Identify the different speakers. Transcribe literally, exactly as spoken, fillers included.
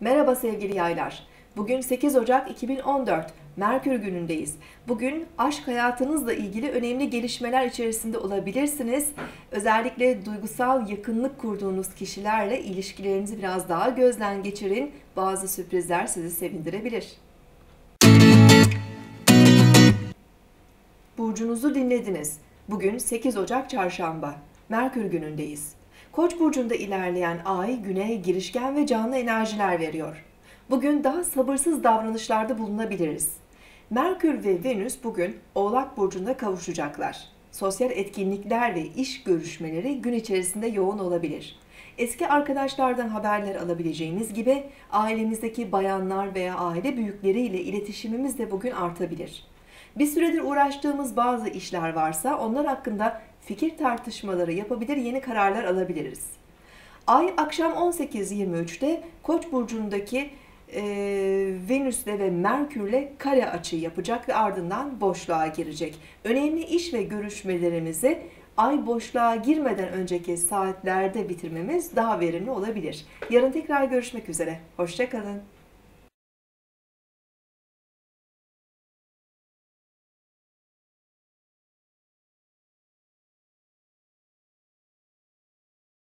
Speaker 1: Merhaba sevgili yaylar. Bugün sekiz Ocak iki bin on dört, Merkür günündeyiz. Bugün aşk hayatınızla ilgili önemli gelişmeler içerisinde olabilirsiniz. Özellikle duygusal yakınlık kurduğunuz kişilerle ilişkilerinizi biraz daha gözden geçirin. Bazı sürprizler sizi sevindirebilir. Burcunuzu dinlediniz. Bugün sekiz Ocak Çarşamba. Merkür günündeyiz. Koç burcunda ilerleyen ay güne girişken ve canlı enerjiler veriyor. Bugün daha sabırsız davranışlarda bulunabiliriz. Merkür ve Venüs bugün Oğlak burcunda kavuşacaklar. Sosyal etkinlikler ve iş görüşmeleri gün içerisinde yoğun olabilir. Eski arkadaşlardan haberler alabileceğimiz gibi ailemizdeki bayanlar veya aile büyükleriyle iletişimimiz de bugün artabilir. Bir süredir uğraştığımız bazı işler varsa onlar hakkında fikir tartışmaları yapabilir, yeni kararlar alabiliriz. Ay akşam on sekiz yirmi üçte Koç burcundaki e, Venüs'le ve Merkür'le kare açı yapacak ve ardından boşluğa girecek. Önemli iş ve görüşmelerimizi ay boşluğa girmeden önceki saatlerde bitirmemiz daha verimli olabilir. Yarın tekrar görüşmek üzere. Hoşça kalın.